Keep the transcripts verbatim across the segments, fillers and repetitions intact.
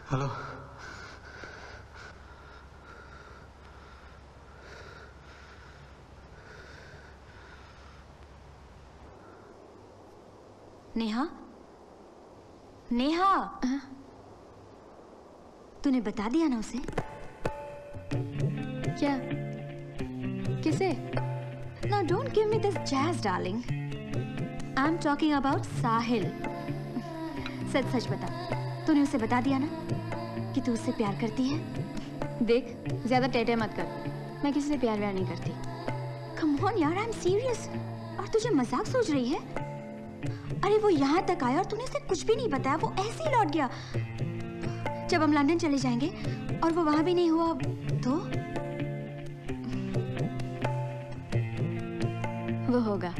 Hello. Neha, Neha, तूने बता दिया ना उसे? क्या? किसे? Now don't give me this jazz, darling. I'm talking about साहिल. सच सच बता, तूने उसे बता दिया ना कि तू उससे प्यार करती है? देख, ज्यादा टेटे मत कर। मैं किसी से प्यार व्यार नहीं करती। Come on यार, I'm serious. और तुझे मजाक सोच रही है? अरे वो यहाँ तक आया और तूने उसे कुछ भी नहीं बताया, वो ऐसे ही लौट गया। जब हम लंदन चले जाएंगे और वो वहां भी नहीं हुआ तो? वो होगा।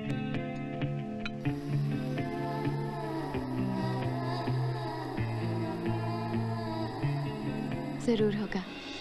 जरूर होगा।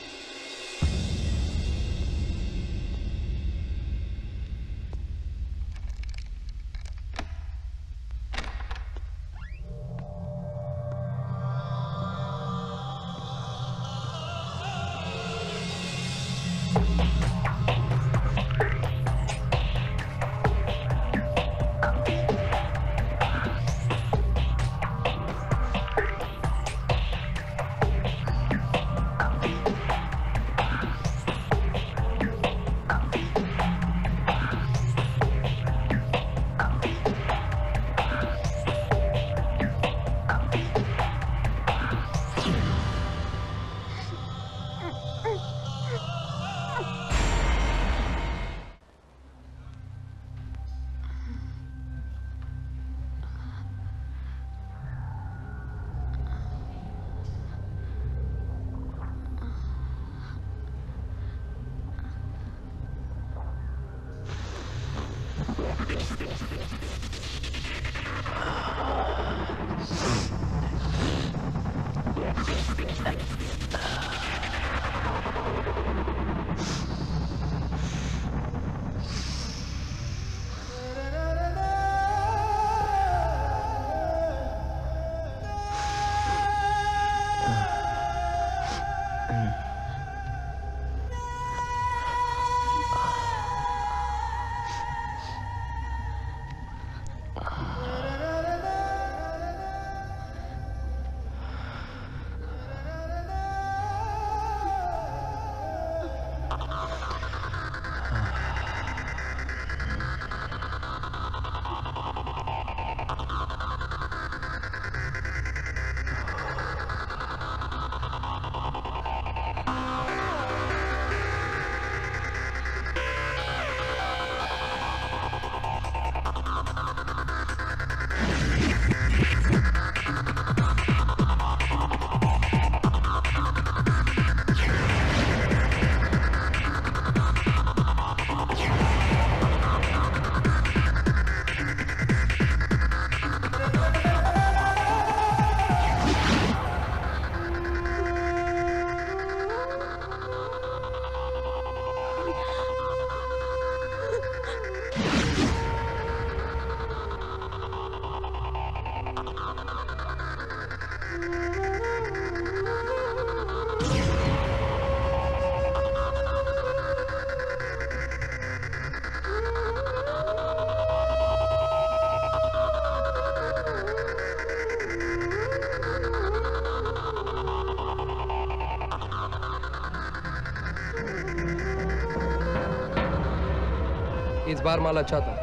इस बार माल अच्छा था,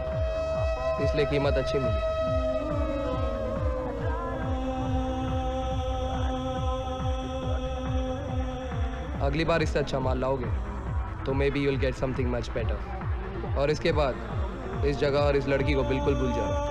इसलिए कीमत अच्छी मिली। अगली बार इससे अच्छा माल लाओगे तो maybe you'll get something much better. और इसके बाद इस जगह और इस लड़की को बिल्कुल भूल जाओ।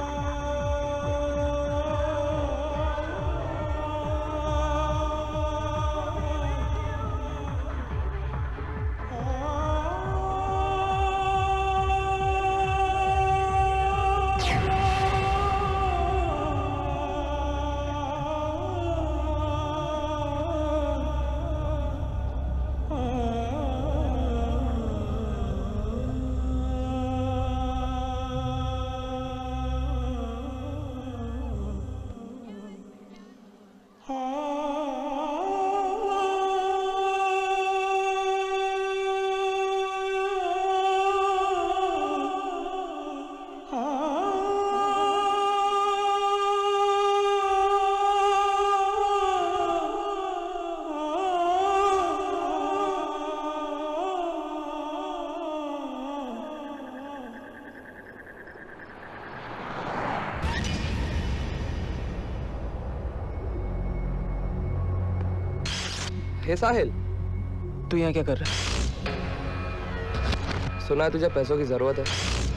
हे साहिल, तू यहाँ क्या कर रहा है? सुना है तुझे पैसों की जरूरत है।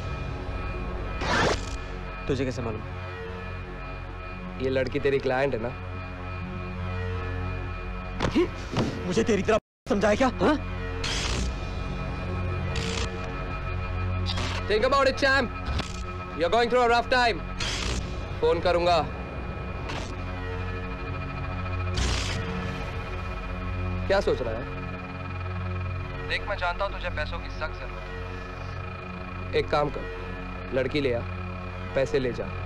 तुझे कैसे मालूम? ये लड़की तेरी क्लाइंट है ना? मुझे तेरी तरह समझाया क्या? हाँ? Think about it, champ. You're going through a rough time. Phone करूंगा। क्या सोच रहा है? देख, मैं जानता हूं तुझे पैसों की सख्त जरूरत है। एक काम कर, लड़की ले आ, पैसे ले जा।